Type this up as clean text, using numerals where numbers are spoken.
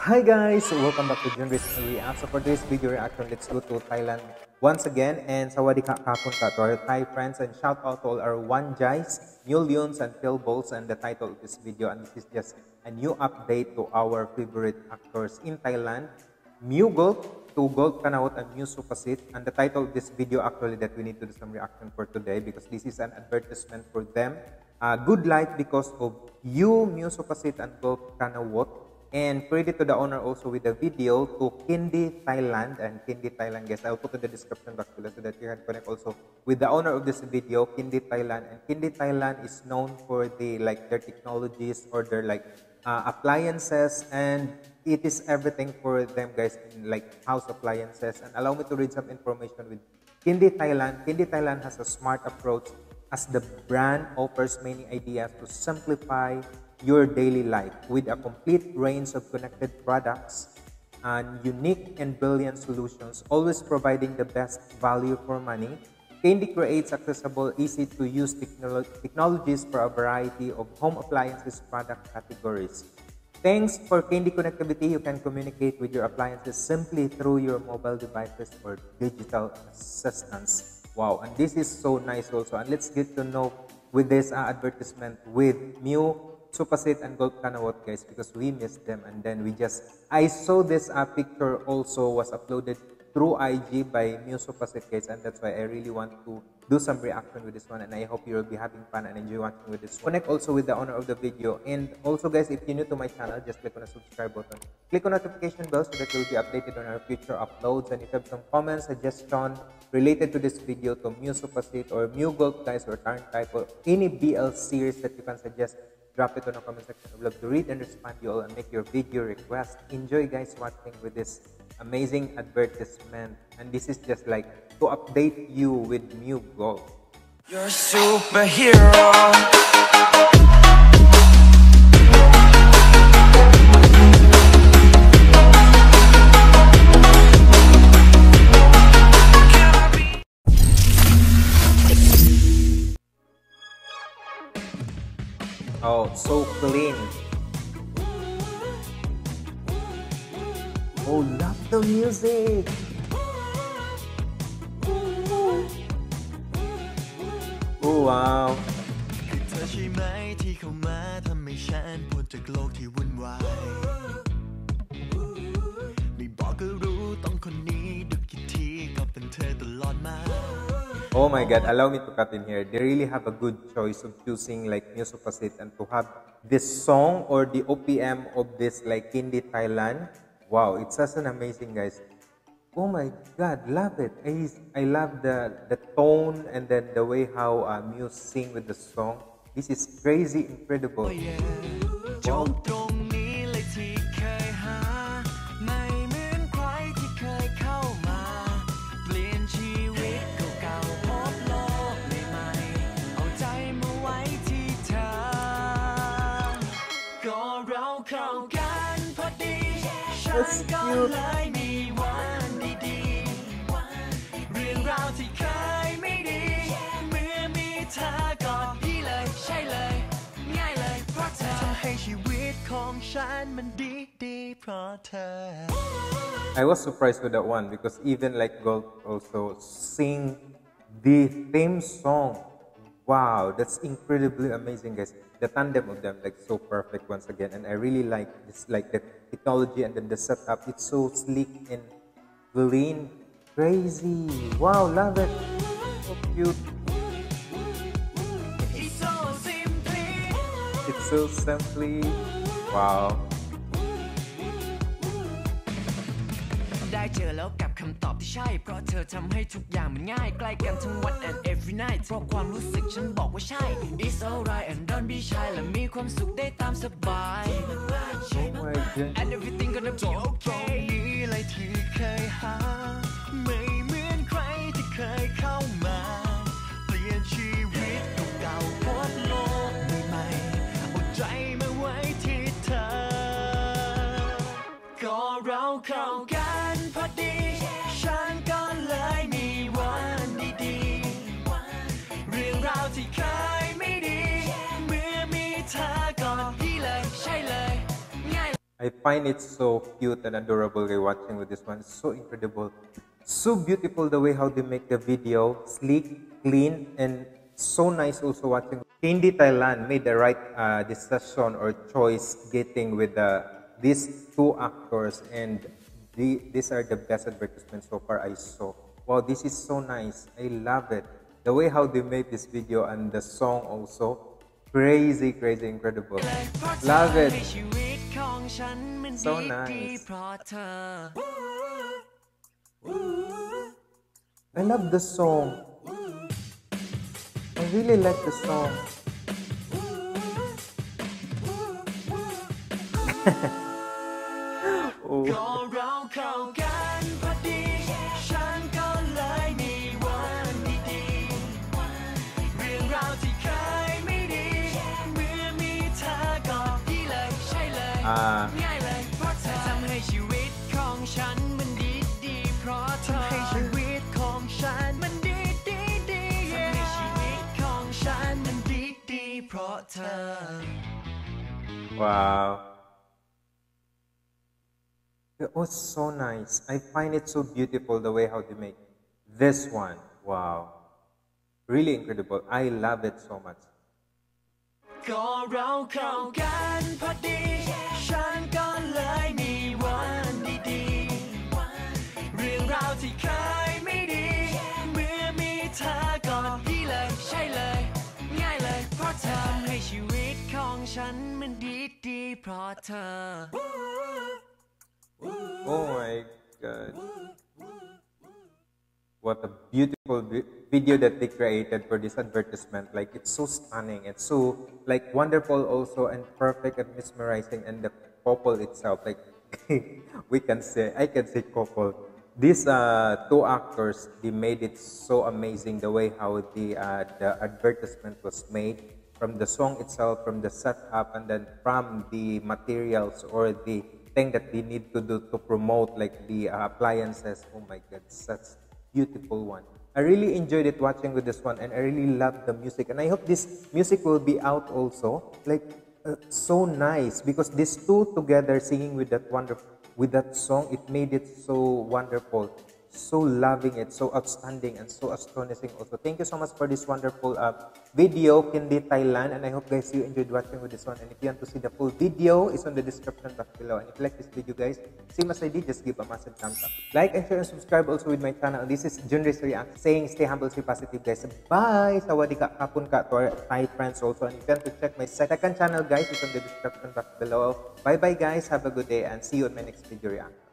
Hi guys, welcome back to June Recently React. So for this video reaction, let's go to Thailand once again. And sawadee kapun ka to our Thai friends, and shout out to all our One Jais, Millions and Phil Bowls, and the title of this video. And this is just a new update to our favorite actors in Thailand, Mew Gold, to Gold Kanawat and Mew Supasit. And the title of this video actually that we need to do some reaction for today because this is an advertisement for them. Good life because of you, Mew Supasit and Gold Kanawat. And credit to the owner also with the video to Kindi Thailand. And Kindi Thailand, guys, I'll put in the description box below so that you can connect also with the owner of this video, Kindi Thailand. And Kindi Thailand is known for the their technologies or their appliances, and it is everything for them, guys, in house appliances. And allow me to read some information with Kindi Thailand. Kindi Thailand has a smart approach as the brand offers many ideas to simplify your daily life with a complete range of connected products and unique and brilliant solutions, always providing the best value for money. Kindi creates accessible, easy-to-use technologies for a variety of home appliances product categories. Thanks for Kindi connectivity, you can communicate with your appliances simply through your mobile devices or digital assistants. Wow, and this is so nice also. And let's get to know with this advertisement with Mew Supasit and Gold Kanawat, guys, because we missed them. And then I saw this picture also was uploaded through IG by Mew Supasit, guys, and that's why I really want to do some reaction with this one, and I hope you will be having fun and enjoy watching with this one. Connect also with the owner of the video. And also, guys, if you're new to my channel, just click on the subscribe button, click on notification bell so that you'll be updated on our future uploads. And if you have some comments, suggestion related to this video to Mew Supasit or Mew Gold, guys, or Turn Type, or any BL series that you can suggest, drop it on the comment section. I would love to read and respond to you all and make your video request. Enjoy, guys, watching with this amazing advertisement. And this is just to update you with Mew Gold. You're a superhero. Oh, so clean. Oh, love the music. Oh, wow. เธอใช่ไหมที่เข้ามาทำให้ฉันพ้นจากโลกที่วุ่นวายไม่บอกก็รู้ต้องคนนี้ดูกี่ทีก็เป็นเธอตลอดมา Oh my god, allow me to cut in here. They really have a good choice of choosing Mew Supasit and to have this song or the OPM of this Kindi Thailand. Wow, it's such an amazing, guys. Oh my god, love it. I love the tone and then the way how Mew sing with the song. This is crazy, incredible. Wow. That's cute. I was surprised with that one because even Gold also sing the theme song. Wow, that's incredibly amazing, guys. The tandem of them so perfect once again, and I really like this the technology and then the setup. It's so sleek and clean, crazy. Wow, love it. So cute. It's so simply. Wow. ได้เจอแล้วกับคำตอบที่ใช่เพราะเธอทำให้ทุกอย่างมันง่ายใกล้กันทั้งวัน and every night เพราะความรู้สึกฉันบอกว่าใช่ It's alright and don't be shy และมีความสุขได้ตามสบาย and everything gonna be okay นี้เลยที่เคยหาไม่เหมือนใครที่เคยเข้ามาเปลี่ยนชีวิตเก่าๆพบโลกใหม่ๆเอาใจมาไว้ที่เธอก็เราเข้ากันพอดีฉันก็เลยมีวันดีๆเรื่องราวที่เคยไม่ดีเมื่อมีเธอก่อนพี่เลยใช่เลยง่าย I find it so cute and adorable rewatching with this one. It's so incredible. So beautiful the way how they make the video. Sleek, clean, and so nice also watching. Hindi Thailand made the right decision or choice getting with these two actors, and these are the best advertisements so far I saw. Wow, this is so nice. I love it. The way how they made this video and the song also. Crazy, crazy, incredible. Love it. So nice. I love the song. I really like the song. Oh. ก็เราเข้ากันพอดีฉันก็เลยมีวันดีๆเรื่องราวที่เคยไม่ดีเมื่อมีเธอก็ดีเลยใช่เลยง่ายเลยเพราะเธอทำให้ชีวิตของฉันมันดีๆเพราะเธอทำให้ชีวิตของฉันมันดีๆทำให้ชีวิตของฉันมันดีๆเพราะเธอ Wow. It was so nice. I find it so beautiful the way how they make this one. Wow. Really incredible. I love it so much. ก็เราเข้ากันพอดีฉันก็เลยมีวันดีๆเรื่องราวที่เคยไม่ดีเมื่อมีเธอก็ดีเลยใช่เลยง่ายเลยเพราะเธอทำให้ชีวิตของฉันมันดีๆเพราะเธอ Oh my god. What a beautiful video that they created for this advertisement. Like, it's so stunning. It's so like wonderful also and perfect and mesmerizing, and the couple itself, like I can say couple. These two actors, they made it so amazing the way how the advertisement was made, from the song itself, from the setup, and then from the materials or the thing that they need to do to promote, like the appliances. Oh my god, such beautiful one. I really enjoyed it watching with this one, and I really love the music, and I hope this music will be out also. Like so nice, because these two together singing with that song, it made it so wonderful, so loving it, so outstanding, and so astonishing also. Thank you so much for this wonderful video, Hindi Thailand, and I hope guys you enjoyed watching with this one. And if you want to see the full video, it's on the description box below. And if you like this video guys, same as I did, just give a massive thumbs up. Like and share and subscribe also with my channel. This is Junris React saying stay humble, stay positive guys. Bye! Sawadee ka, kapun ka to our Thai friends also. And if you want to check my second channel guys, it's on the description box below. Bye bye guys, have a good day, and see you in my next video react.